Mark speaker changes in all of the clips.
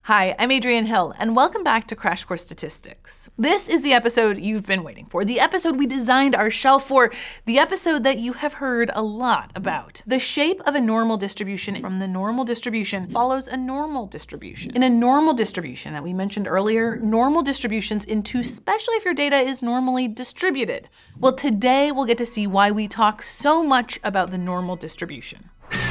Speaker 1: Hi, I'm Adrienne Hill, and welcome back to Crash Course Statistics. This is the episode you've been waiting for, the episode we designed our shelf for, the episode that you have heard a lot about. The shape of a normal distribution from the normal distribution follows a normal distribution. In a normal distribution that we mentioned earlier, normal distributions into, especially if your data is normally distributed. Well, today we'll get to see why we talk so much about the normal distribution.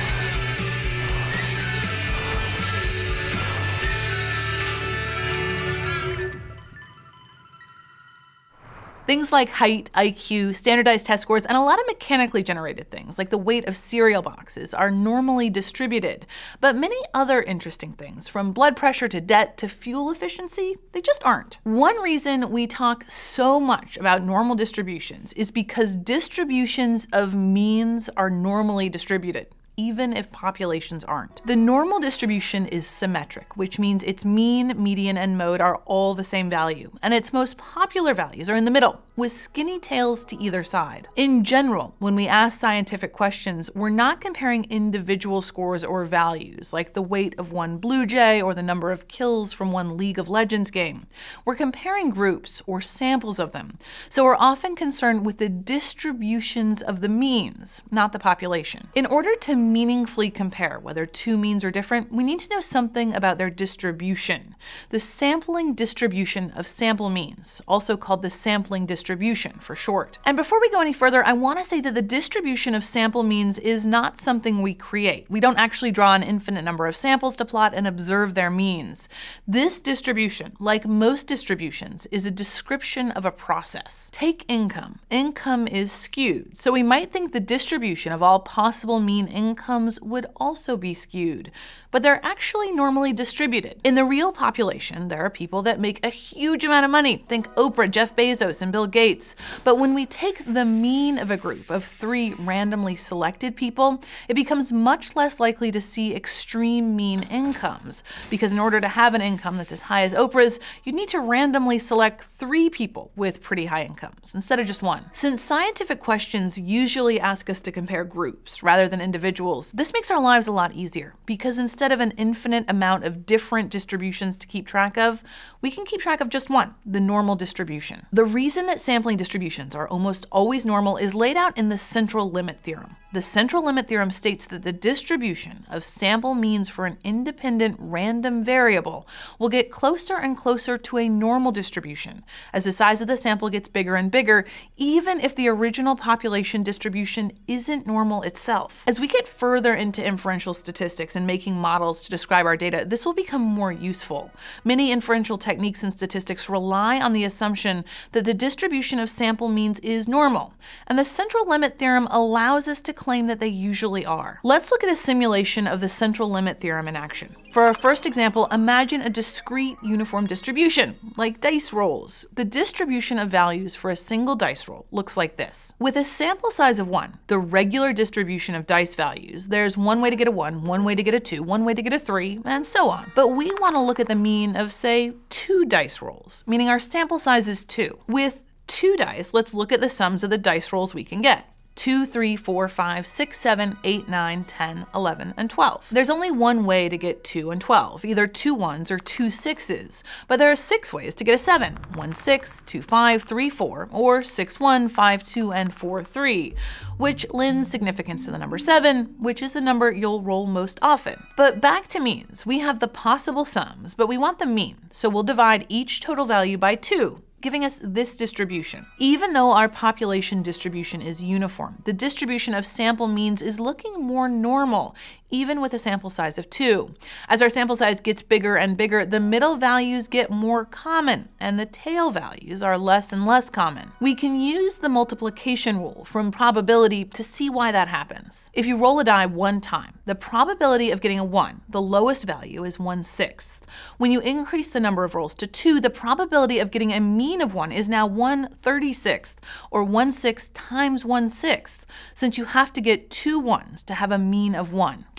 Speaker 1: Things like height, IQ, standardized test scores, and a lot of mechanically generated things, like the weight of cereal boxes, are normally distributed. But many other interesting things, from blood pressure to debt to fuel efficiency, they just aren't. One reason we talk so much about normal distributions is because distributions of means are normally distributed, even if populations aren't. The normal distribution is symmetric, which means its mean, median, and mode are all the same value, and its most popular values are in the middle, with skinny tails to either side. In general, when we ask scientific questions, we're not comparing individual scores or values, like the weight of one blue jay or the number of kills from one League of Legends game. We're comparing groups or samples of them, so we're often concerned with the distributions of the means, not the population. In order to meaningfully compare whether two means are different, we need to know something about their distribution. The sampling distribution of sample means, also called the sampling distribution for short. And before we go any further, I want to say that the distribution of sample means is not something we create. We don't actually draw an infinite number of samples to plot and observe their means. This distribution, like most distributions, is a description of a process. Take income. Income is skewed, so we might think the distribution of all possible mean incomes would also be skewed, but they're actually normally distributed. In the real population, there are people that make a huge amount of money. Think Oprah, Jeff Bezos, and Bill Gates. But when we take the mean of a group of 3 randomly selected people, it becomes much less likely to see extreme mean incomes, because in order to have an income that's as high as Oprah's, you'd need to randomly select 3 people with pretty high incomes, instead of just 1. Since scientific questions usually ask us to compare groups rather than individuals, this makes our lives a lot easier, because instead of an infinite amount of different distributions to keep track of, we can keep track of just one, the normal distribution. The reason that sampling distributions are almost always normal is laid out in the Central Limit Theorem. The Central Limit Theorem states that the distribution of sample means for an independent random variable will get closer and closer to a normal distribution as the size of the sample gets bigger and bigger, even if the original population distribution isn't normal itself. As we get further into inferential statistics and making models to describe our data, this will become more useful. Many inferential techniques in statistics rely on the assumption that the distribution of sample means is normal, and the Central Limit Theorem allows us to claim that they usually are. Let's look at a simulation of the Central Limit Theorem in action. For our first example, imagine a discrete uniform distribution, like dice rolls. The distribution of values for a single dice roll looks like this. With a sample size of 1, the regular distribution of dice values, there's one way to get a 1, one way to get a 2, one way to get a 3, and so on. But we want to look at the mean of, say, 2 dice rolls, meaning our sample size is 2. With 2 dice, let's look at the sums of the dice rolls we can get. 2, 3, 4, 5, 6, 7, 8, 9, 10, 11, and 12. There's only one way to get 2 and 12, either 2 1s or 2 6s, but there are 6 ways to get a 7, 1 6, 2 5, 3 4, or 6 1, 5 2, and 4 3, which lends significance to the number 7, which is the number you'll roll most often. But back to means, we have the possible sums, but we want the mean, so we'll divide each total value by 2, giving us this distribution. Even though our population distribution is uniform, the distribution of sample means is looking more normal, even with a sample size of 2. As our sample size gets bigger and bigger, the middle values get more common, and the tail values are less and less common. We can use the multiplication rule from probability to see why that happens. If you roll a die 1 time, the probability of getting a 1, the lowest value, is 1/6. When you increase the number of rolls to 2, the probability of getting a mean of 1 is now 1/36, or 1/6 times 1/6, since you have to get 2 1s to have a mean of 1.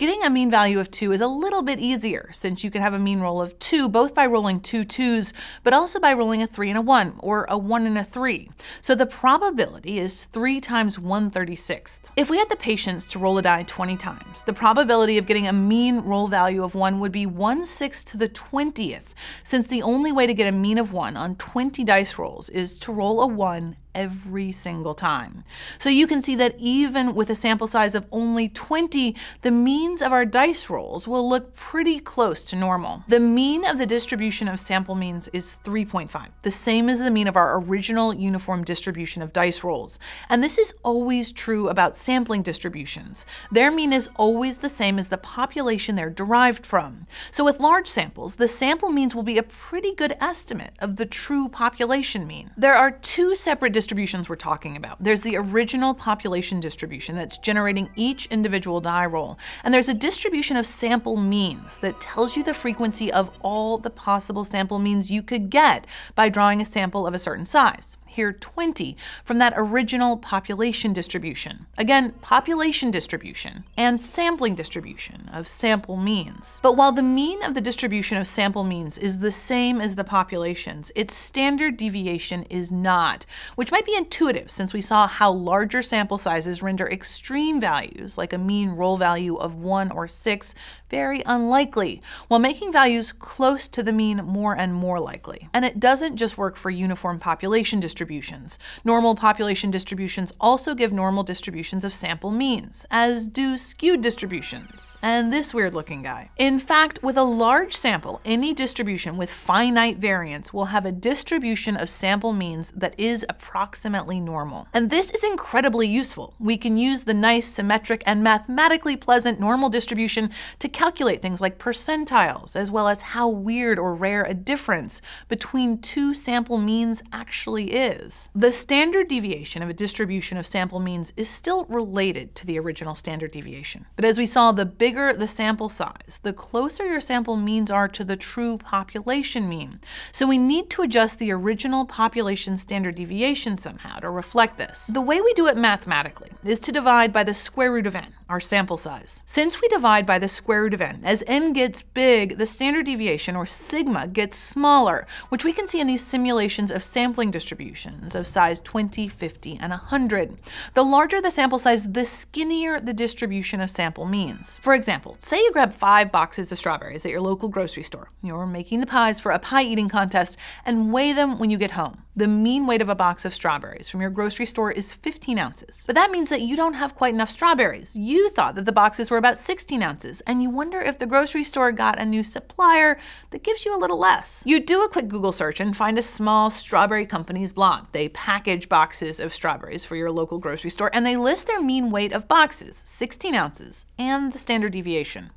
Speaker 1: Getting a mean value of 2 is a little bit easier, since you can have a mean roll of 2 both by rolling 2 2s, but also by rolling a 3 and a 1, or a 1 and a 3. So the probability is 3 times 1/36. If we had the patience to roll a die 20 times, the probability of getting a mean roll value of 1 would be 1/6 to the 20th, since the only way to get a mean of 1 on 20 dice rolls is to roll a 1 every single time. So you can see that even with a sample size of only 20, the means of our dice rolls will look pretty close to normal. The mean of the distribution of sample means is 3.5, the same as the mean of our original uniform distribution of dice rolls. And this is always true about sampling distributions. Their mean is always the same as the population they're derived from. So with large samples, the sample means will be a pretty good estimate of the true population mean. There are two separate distributions we're talking about. There's the original population distribution that's generating each individual die roll, and there's a distribution of sample means that tells you the frequency of all the possible sample means you could get by drawing a sample of a certain size. Here 20 from that original population distribution. Again, population distribution and sampling distribution of sample means. But while the mean of the distribution of sample means is the same as the populations, its standard deviation is not, which might be intuitive since we saw how larger sample sizes render extreme values, like a mean roll value of 1 or 6, very unlikely, while making values close to the mean more and more likely. And it doesn't just work for uniform population distributions. Normal population distributions also give normal distributions of sample means, as do skewed distributions, and this weird-looking guy. In fact, with a large sample, any distribution with finite variance will have a distribution of sample means that is approximately normal. And this is incredibly useful. We can use the nice, symmetric, and mathematically pleasant normal distribution to calculate things like percentiles, as well as how weird or rare a difference between two sample means actually is. The standard deviation of a distribution of sample means is still related to the original standard deviation. But as we saw, the bigger the sample size, the closer your sample means are to the true population mean. So we need to adjust the original population standard deviation somehow to reflect this. The way we do it mathematically is to divide by the square root of n, our sample size. Since we divide by the square root of n, as n gets big, the standard deviation, or sigma, gets smaller, which we can see in these simulations of sampling distributions of size 20, 50, and 100. The larger the sample size, the skinnier the distribution of sample means. For example, say you grab 5 boxes of strawberries at your local grocery store. You're making the pies for a pie eating contest and weigh them when you get home. The mean weight of a box of strawberries from your grocery store is 15 ounces. But that means that you don't have quite enough strawberries. You thought that the boxes were about 16 ounces, and you wonder if the grocery store got a new supplier that gives you a little less. You do a quick Google search and find a small strawberry company's blog. They package boxes of strawberries for your local grocery store, and they list their mean weight of boxes, 16 ounces, and the standard deviation,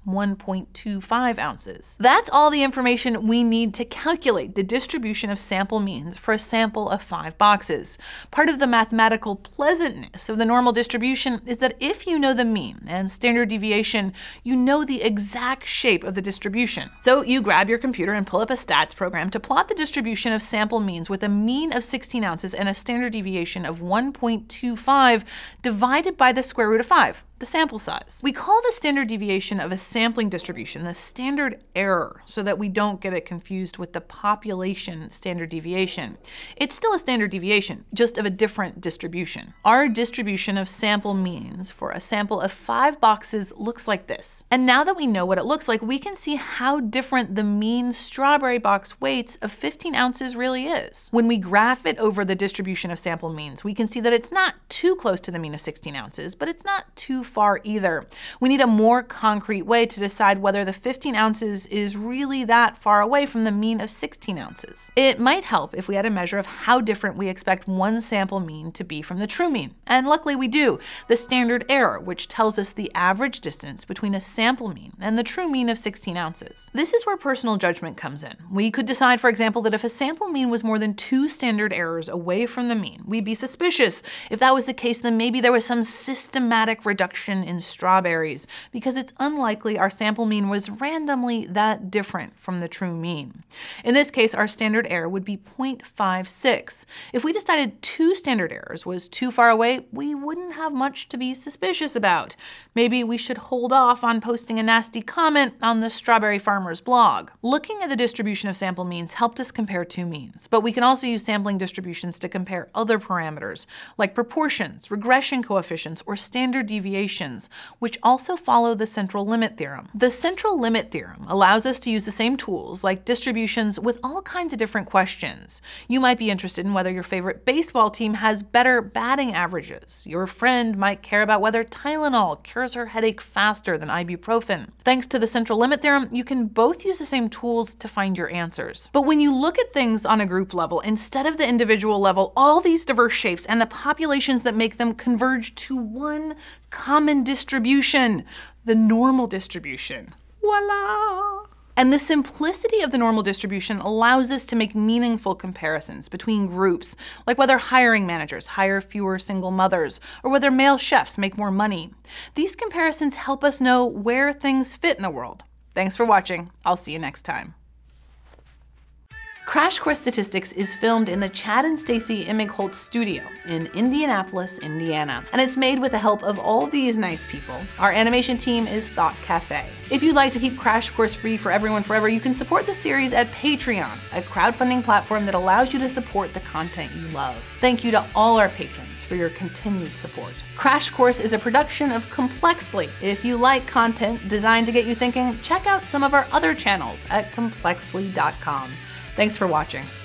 Speaker 1: 1.25 ounces. That's all the information we need to calculate the distribution of sample means for a sample of 5 boxes. Part of the mathematical pleasantness of the normal distribution is that if you know the mean and standard deviation, you know the exact shape of the distribution. So you grab your computer and pull up a stats program to plot the distribution of sample means with a mean of 16 ounces and a standard deviation of 1.25 divided by the square root of 5. The sample size. We call the standard deviation of a sampling distribution the standard error so that we don't get it confused with the population standard deviation. It's still a standard deviation, just of a different distribution. Our distribution of sample means for a sample of 5 boxes looks like this. And now that we know what it looks like, we can see how different the mean strawberry box weights of 15 ounces really is. When we graph it over the distribution of sample means, we can see that it's not too close to the mean of 16 ounces, but it's not too far either. We need a more concrete way to decide whether the 15 ounces is really that far away from the mean of 16 ounces. It might help if we had a measure of how different we expect one sample mean to be from the true mean. And luckily we do. The standard error, which tells us the average distance between a sample mean and the true mean of 16 ounces. This is where personal judgment comes in. We could decide, for example, that if a sample mean was more than 2 standard errors away from the mean, we'd be suspicious. If that was the case, then maybe there was some systematic reduction reduction in strawberries, because it's unlikely our sample mean was randomly that different from the true mean. In this case, our standard error would be 0.56. If we decided 2 standard errors was too far away, we wouldn't have much to be suspicious about. Maybe we should hold off on posting a nasty comment on the Strawberry Farmer's blog. Looking at the distribution of sample means helped us compare 2 means, but we can also use sampling distributions to compare other parameters, like proportions, regression coefficients, or standard deviations, which also follow the central limit theorem. The central limit theorem allows us to use the same tools, like distributions, with all kinds of different questions. You might be interested in whether your favorite baseball team has better batting averages. Your friend might care about whether Tylenol cures her headache faster than ibuprofen. Thanks to the central limit theorem, you can both use the same tools to find your answers. But when you look at things on a group level, instead of the individual level, all these diverse shapes and the populations that make them converge to one common distribution, the normal distribution. Voila! And the simplicity of the normal distribution allows us to make meaningful comparisons between groups, like whether hiring managers hire fewer single mothers, or whether male chefs make more money. These comparisons help us know where things fit in the world. Thanks for watching. I'll see you next time. Crash Course Statistics is filmed in the Chad and Stacy Immigholt studio in Indianapolis, Indiana, and it's made with the help of all these nice people. Our animation team is Thought Cafe. If you'd like to keep Crash Course free for everyone forever, you can support the series at Patreon, a crowdfunding platform that allows you to support the content you love. Thank you to all our patrons for your continued support. Crash Course is a production of Complexly. If you like content designed to get you thinking, check out some of our other channels at complexly.com. Thanks for watching.